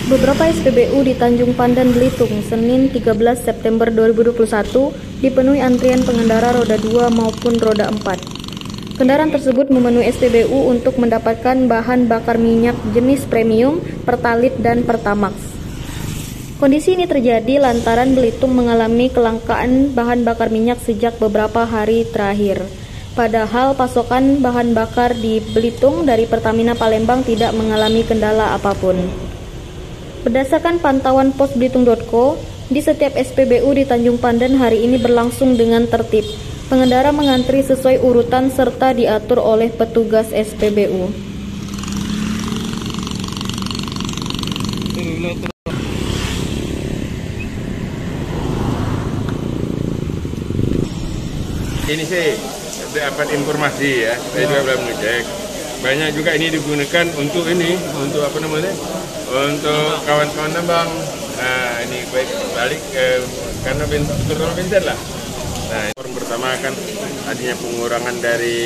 Beberapa SPBU di Tanjung Pandan, Belitung, Senin 13 September 2021 dipenuhi antrian pengendara roda 2 maupun roda 4. Kendaraan tersebut memenuhi SPBU untuk mendapatkan bahan bakar minyak jenis premium, Pertalite dan Pertamax. Kondisi ini terjadi lantaran Belitung mengalami kelangkaan bahan bakar minyak sejak beberapa hari terakhir. Padahal pasokan bahan bakar di Belitung dari Pertamina Palembang tidak mengalami kendala apapun. Berdasarkan pantauan posbelitung.co, di setiap SPBU di Tanjung Pandan hari ini berlangsung dengan tertib. Pengendara mengantri sesuai urutan serta diatur oleh petugas SPBU. Ini sih dapat informasi ya, saya juga belum ngecek. Banyak juga ini digunakan untuk untuk kawan-kawan tambang. Nah, ini baik balik karena terutama bensin lah. Nah, yang pertama kan adanya pengurangan dari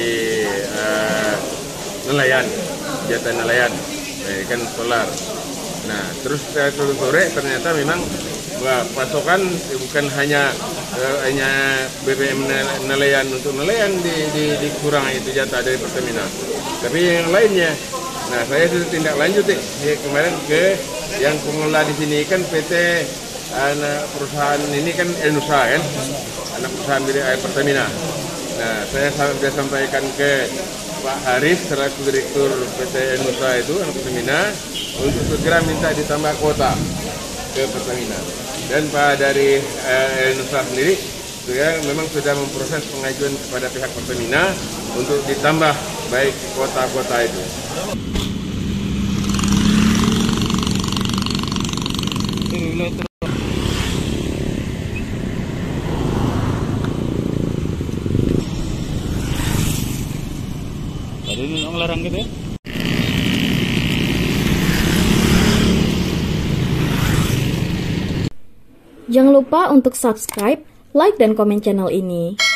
nelayan, jatah nelayan, kan solar. Nah, terus sore ternyata memang pasokan bukan hanya BBM nelayan untuk nelayan dikurang itu jatah dari Pertamina, tapi yang lainnya. Nah, saya sudah tindak lanjut kemarin ke yang pengelola di sini kan PT anak perusahaan ini kan Enusa kan, anak perusahaan milik Pertamina. Nah, saya sudah sampaikan ke Pak Haris selaku direktur PT Enusa itu anak Pertamina untuk segera minta ditambah kuota ke Pertamina. Dan Pak dari Enusa sendiri ya, memang sudah memproses pengajuan kepada pihak Pertamina untuk ditambah baik kuota-kuota itu. Tadi ngelarang gitu ya? Jangan lupa untuk subscribe, like, dan komen channel ini.